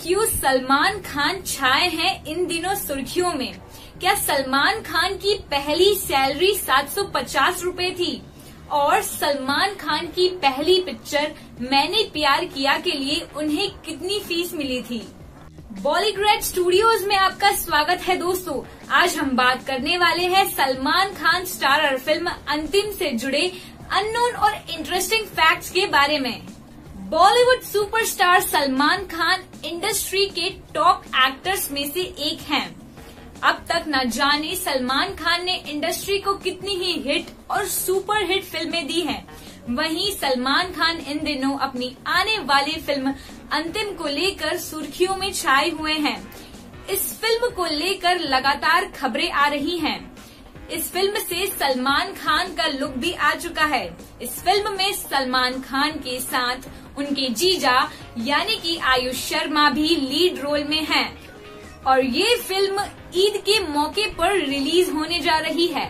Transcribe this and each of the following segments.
क्यों सलमान खान छाए हैं इन दिनों सुर्खियों में? क्या सलमान खान की पहली सैलरी 750 रुपए थी? और सलमान खान की पहली पिक्चर मैंने प्यार किया के लिए उन्हें कितनी फीस मिली थी? बॉलीग्रेड स्टूडियोज में आपका स्वागत है दोस्तों। आज हम बात करने वाले हैं सलमान खान स्टारर फिल्म अंतिम से जुड़े अननोन और इंटरेस्टिंग फैक्ट्स के बारे में। Bollywood superstar Salman Khan industry के टॉप एक्टर्स में से एक हैं। अब तक न जाने सलमान खान ने इंडस्ट्री को कितनी ही हिट और सुपर हिट फिल्में दी हैं। वहीं सलमान खान इन दिनों अपनी आने वाली फिल्म अंतिम को लेकर सुर्खियों में छाए हुए हैं। इस फिल्म को लेकर लगातार खबरें आ रही हैं। इस फिल्म से सलमान खान का लुक भी आ चुका है। इस फिल्म में सलमान खान के साथ उनके जीजा यानी कि आयुष शर्मा भी लीड रोल में हैं और ये फिल्म ईद के मौके पर रिलीज होने जा रही है।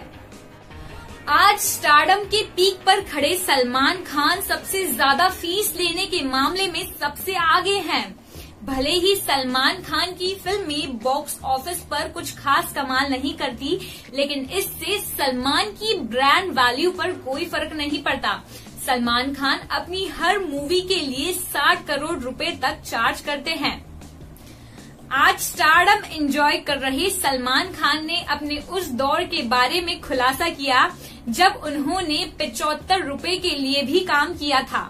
आज स्टारडम के पीक पर खड़े सलमान खान सबसे ज्यादा फीस लेने के मामले में सबसे आगे हैं। भले ही सलमान खान की फिल्में बॉक्स ऑफिस पर कुछ खास कमाल नहीं करती, लेकिन इससे सलमान की ब्रांड वैल्यू पर कोई फर्क नहीं पड़ता। सलमान खान अपनी हर मूवी के लिए 60 करोड़ रुपए तक चार्ज करते हैं। आज स्टारडम एंजॉय कर रहे सलमान खान ने अपने उस दौर के बारे में खुलासा किया जब उन्होंने 75 रुपए के लिए भी काम किया था।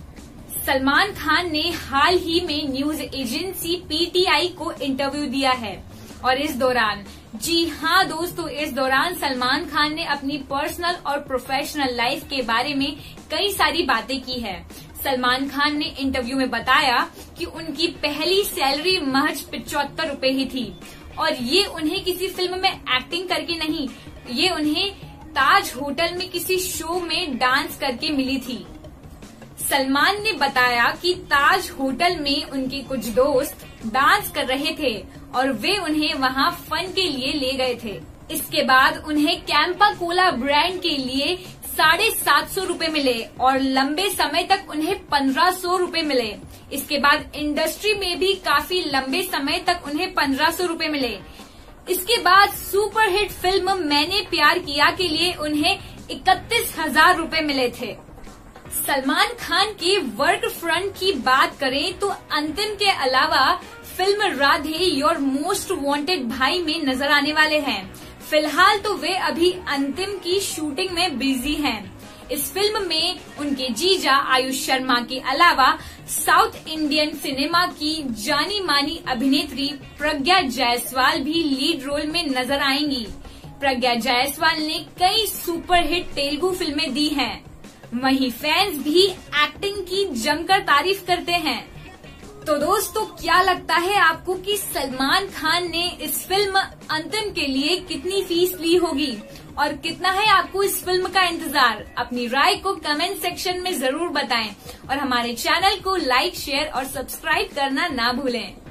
सलमान खान ने हाल ही में न्यूज एजेंसी पीटीआई को इंटरव्यू दिया है और इस दौरान, जी हाँ दोस्तों, इस दौरान सलमान खान ने अपनी पर्सनल और प्रोफेशनल लाइफ के बारे में कई सारी बातें की है। सलमान खान ने इंटरव्यू में बताया कि उनकी पहली सैलरी महज 75 रुपए ही थी और ये उन्हें किसी फिल्म में एक्टिंग करके नहीं, ये उन्हें ताज होटल में किसी शो में डांस करके मिली थी। सलमान ने बताया कि ताज होटल में उनके कुछ दोस्त डांस कर रहे थे और वे उन्हें वहां फन के लिए ले गए थे। इसके बाद उन्हें कैंपा कोला ब्रांड के लिए 750 रुपए मिले और लंबे समय तक उन्हें 1500 रुपए मिले। इसके बाद इंडस्ट्री में भी काफी लंबे समय तक उन्हें 1500 रुपए मिले। इसके बाद सुपर हिट फिल्म मैंने प्यार किया के लिए उन्हें 31,000 रुपए मिले थे। सलमान खान के वर्क फ्रंट की बात करें तो अंतिम के अलावा film Radhe Your Most Wanted Bhai में नजर आने वाले हैं। फिलहाल तो वे अभी अंतिम की शूटिंग में बिजी हैं। इस फिल्म में उनके जीजा आयुष शर्मा के अलावा साउथ इंडियन सिनेमा की जानी मानी अभिनेत्री प्रज्ञा जायसवाल भी लीड रोल में नजर आएंगी। प्रज्ञा जायसवाल ने कई सुपरहिट तेलुगु फिल्में दी हैं। वहीं फैंस भी एक्टिंग की जमकर तारीफ करते हैं। तो दोस्तों, क्या लगता है आपको कि सलमान खान ने इस फिल्म अंतिम के लिए कितनी फीस ली होगी और कितना है आपको इस फिल्म का इंतजार? अपनी राय को कमेंट सेक्शन में जरूर बताएं और हमारे चैनल को लाइक, शेयर और सब्सक्राइब करना ना भूलें।